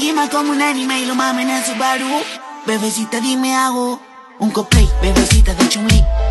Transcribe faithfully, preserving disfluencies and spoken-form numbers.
Seguimos como un anime y lo mamen en Subaru. Bebecita dime hago un cosplay, bebecita de Chun-Li.